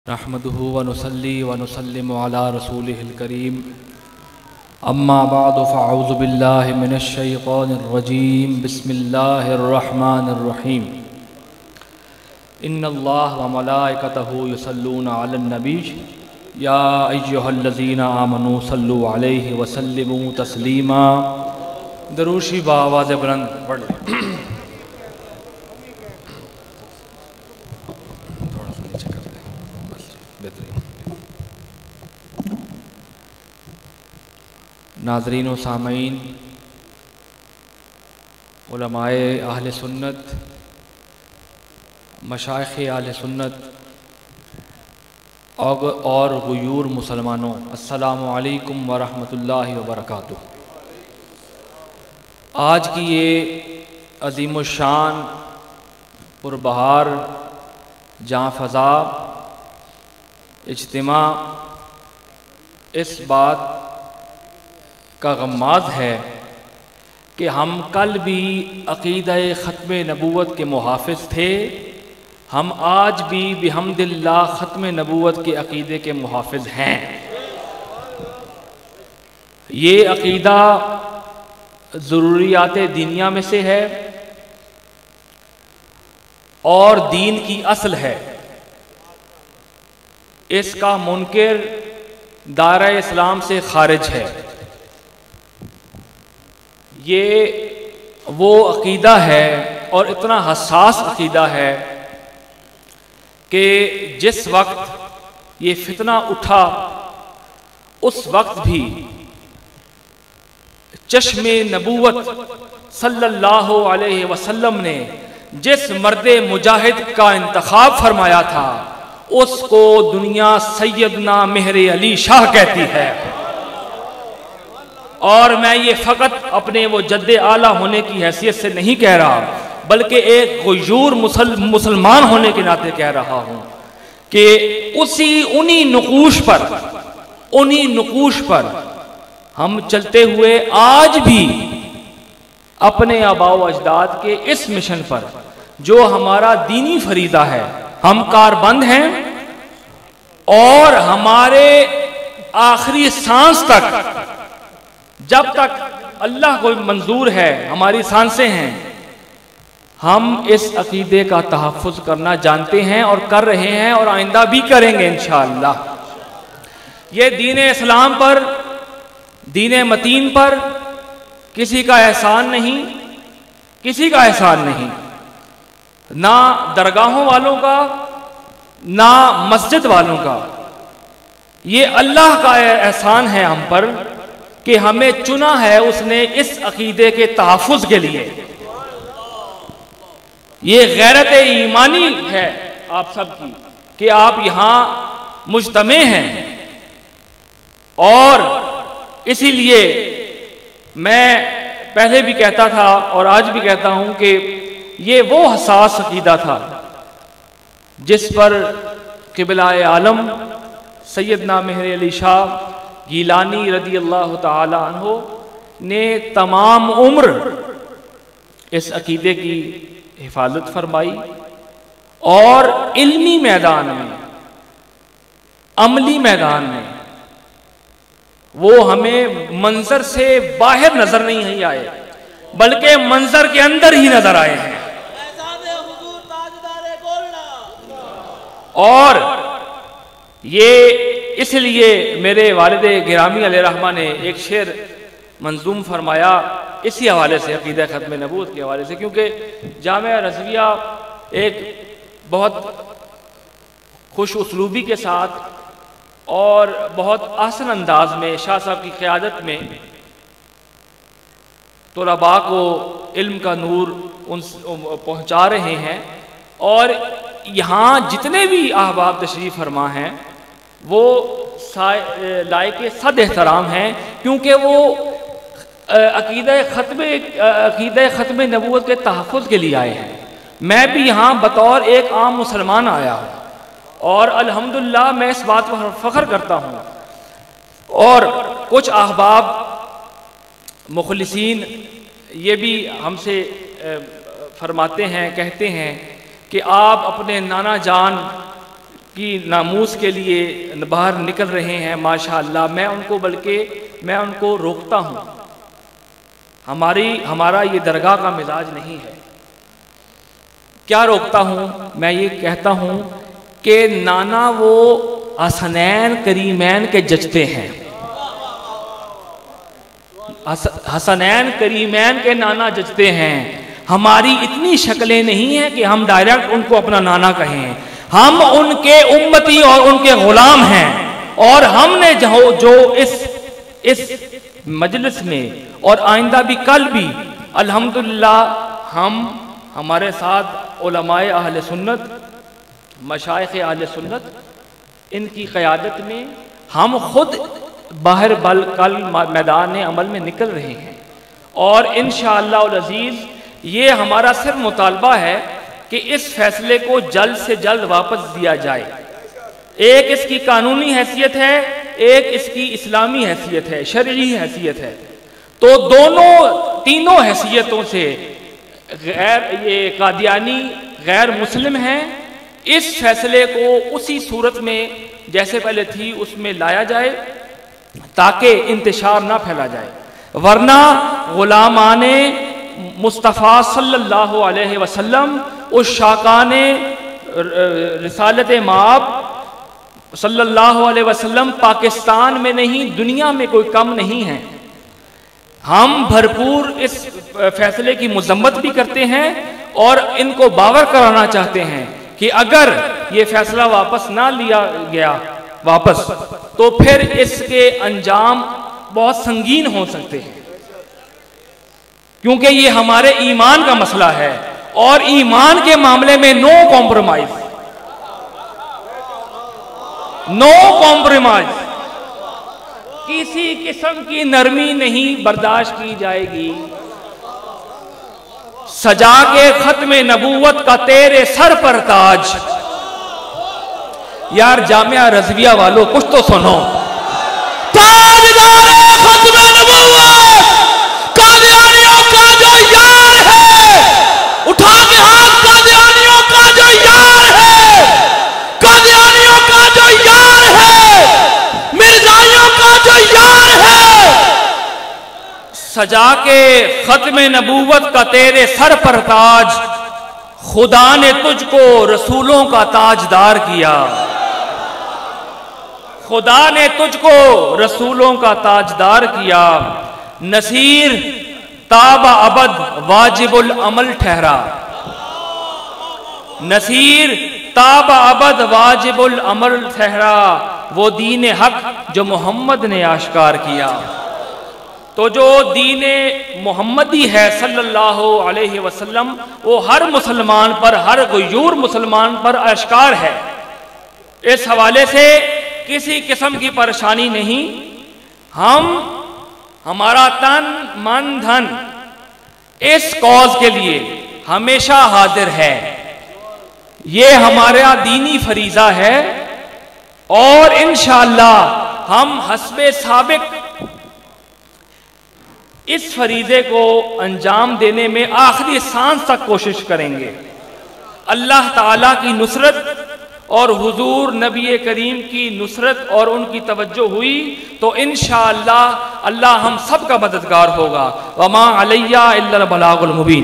نحمده ونصلي ونسلم على رسوله الكريم اما بعد فاعوذ بالله من الشيطان الرجيم بسم الله الرحمن الرحيم ان الله وملائكته يصلون على النبي يا ايها الذين آمنوا صلوا عليه وسلموا تسليما دروشی بآواز بلند پڑھ لیں. ناظرین و سامعین، علماء اہل سنت، مشائخ اہل سنت اور غیور مسلمانوں، السلام علیکم ورحمۃ اللہ وبرکاتہ. آج کی یہ عظیم الشان پربہار جاں فضا اجتماع اس بات کا غماز ہے کہ ہم کل بھی عقیدہ ختم نبوت کے محافظ تھے، ہم آج بھی بحمد اللہ ختم نبوت کے عقیدے کے محافظ ہیں. یہ عقیدہ ضروریات دینیہ میں سے ہے اور دین کی اصل ہے. اس کا منکر دائرہ اسلام سے خارج ہے. یہ وہ عقیدہ ہے اور اتنا حساس عقیدہ ہے کہ جس وقت یہ فتنہ اٹھا اس وقت بھی چشم نبوت صلی اللہ علیہ وسلم نے جس مرد مجاہد کا انتخاب فرمایا تھا اس کو دنیا سیدنا مہر علی شاہ کہتی ہے. اور میں یہ فقط اپنے وہ جد اعلیٰ ہونے کی حیثیت سے نہیں کہہ رہا بلکہ ایک غیور مسلمان ہونے کے ناطے کہہ رہا ہوں کہ انہی نقوش پر ہم چلتے ہوئے آج بھی اپنے آباء و اجداد کے اس مشن پر جو ہمارا دینی فریضہ ہے ہم کاربند ہیں اور ہمارے آخری سانس تک جب تک اللہ کو منظور ہے ہماری سانسیں ہیں ہم اس عقیدے کا تحفظ کرنا جانتے ہیں اور کر رہے ہیں اور آئندہ بھی کریں گے انشاءاللہ. یہ دین اسلام پر، دین متین پر کسی کا احسان نہیں، نہ درگاہوں والوں کا نہ مسجد والوں کا. یہ اللہ کا احسان ہے ہم پر کہ ہمیں چنا ہے اس نے اس عقیدے کے تحفظ کے لیے. یہ غیرت ایمانی ہے آپ سب کی کہ آپ یہاں مجتمع ہیں اور اسی لیے میں پہلے بھی کہتا تھا اور آج بھی کہتا ہوں کہ یہ وہ حساس عقیدہ تھا جس پر قبلہ عالم سیدنا مہر علی شاہ گیلانی رضی اللہ تعالی عنہ نے تمام عمر اس عقیدے کی حفاظت فرمائی اور علمی میدان میں، عملی میدان میں وہ ہمیں منظر سے باہر نظر نہیں آئے بلکہ منظر کے اندر ہی نظر آئے ہیں. اور یہ اس لیے میرے والد گرامی علیہ رحمہ نے ایک شعر منظوم فرمایا اسی حوالے سے، عقیدہ ختم نبوت کے حوالے سے، کیونکہ جامعہ رضویہ ایک بہت خوش اسلوبی کے ساتھ اور بہت احسن انداز میں شاہ صاحب کی قیادت میں طلباء کو علم کا نور پہنچا رہے ہیں. اور یہاں جتنے بھی احباب تشریف فرما ہیں وہ لائق صد احترام ہیں کیونکہ وہ عقیدہ ختم نبوت کے تحفظ کے لیے آئے ہیں. میں بھی یہاں بطور ایک عام مسلمان آیا ہوں اور الحمدللہ میں اس بات پر فخر کرتا ہوں. اور کچھ احباب مخلصین یہ بھی ہم سے فرماتے ہیں، کہتے ہیں کہ آپ اپنے نانا جان کی ناموس کے لیے باہر نکل رہے ہیں ماشاءاللہ، میں ان کو روکتا ہوں. ہمارا یہ درگاہ کا مزاج نہیں ہے. کیا روکتا ہوں؟ میں یہ کہتا ہوں کہ نانا وہ حسنین کریمین کے جچتے ہیں. حسنین کریمین کے نانا جچتے ہیں. ہماری اتنی شکلیں نہیں ہیں کہ ہم ڈائریکٹ ان کو اپنا نانا کہیں. ہم ان کے امتی اور ان کے غلام ہیں، اور ہم نے جو اس مجلس میں اور آئندہ بھی کل بھی الحمدللہ ہمارے ساتھ علماء اہل سنت، مشائخ اہل سنت، ان کی قیادت میں ہم خود باہر کل میدان عمل میں نکل رہے ہیں. اور انشاءاللہ العزیز یہ ہمارا صرف مطالبہ ہے کہ اس فیصلے کو جلد سے جلد واپس دیا جائے. ایک اس کی قانونی حیثیت ہے، ایک اس کی اسلامی حیثیت ہے، شرعی حیثیت ہے. تو تینوں حیثیتوں سے یہ قادیانی غیر مسلم ہیں. اس فیصلے کو اسی صورت میں جیسے پہلے تھی اس میں لایا جائے تاکہ انتشار نہ پھیلا جائے، ورنہ غلامان مصطفیٰ صلی اللہ علیہ وسلم، اس شاقان رسالت مآب صلی اللہ علیہ وسلم پاکستان میں نہیں دنیا میں کوئی کم نہیں ہیں. ہم بھرپور اس فیصلے کی مذمت بھی کرتے ہیں اور ان کو باور کرانا چاہتے ہیں کہ اگر یہ فیصلہ واپس نہ لیا گیا تو پھر اس کے انجام بہت سنگین ہو سکتے ہیں، کیونکہ یہ ہمارے ایمان کا مسئلہ ہے، اور ایمان کے معاملے میں نو کمپرومائز، کسی قسم کی نرمی نہیں برداشت کی جائے گی. سجا کے ختم نبوت کا تیرے سر پر تاج. یار جامعہ رضویہ والوں کچھ تو سنو. تاجدار ختم نبوت قادیانیوں کا جو یار ہے، اٹھا کے ہاتھ قادیانیوں کا جو یار ہے، قادیانیوں کا جو یار ہے، مرزائیوں کا جو یار ہے، سجا کے ختم نبوت کا تیرے سر پر تاج، خدا نے تجھ کو رسولوں کا تاجدار کیا. خدا نے تجھ کو رسولوں کا تاجدار کیا. نصیر تاب ابد واجب العمل ٹھہرا. نصیر تاب ابد واجب العمل ٹھہرا، وہ دین حق جو محمد نے آشکار کیا. تو جو دین محمدی ہے صلی اللہ علیہ وسلم، وہ ہر مسلمان پر، ہر غیور مسلمان پر آشکار ہے. اس حوالے سے کسی قسم کی پریشانی نہیں. ہمارا تن من دھن اس کاز کے لیے ہمیشہ حاضر ہے. یہ ہمارا دینی فریضہ ہے، اور انشاءاللہ ہم حسب سابق اس فریضے کو انجام دینے میں آخری سانس تک کوشش کریں گے. اللہ تعالیٰ کی نصرت اور حضور نبی کریم کی نصرت اور ان کی توجہ ہوئی تو انشاءاللہ اللہ ہم سب کا مددگار ہوگا. وما علیہ الا البلاغ المبین.